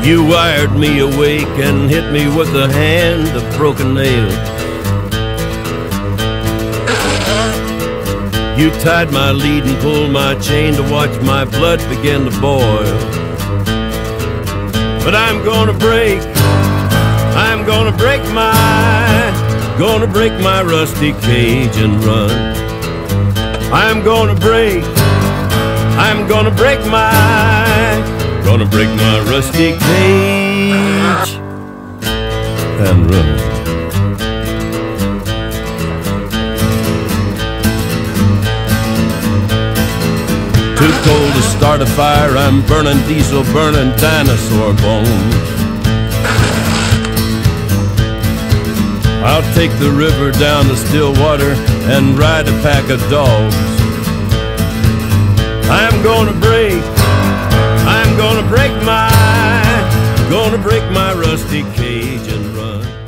You wired me awake and hit me with a hand of broken nail. You tied my lead and pulled my chain to watch my blood begin to boil. But I'm gonna break my rusty cage and run. I'm gonna break my rusty cage and run. Too cold to start a fire, I'm burning diesel, burning dinosaur bones. I'll take the river down to Stillwater and ride a pack of dogs. I'm gonna break my rusty cage and run.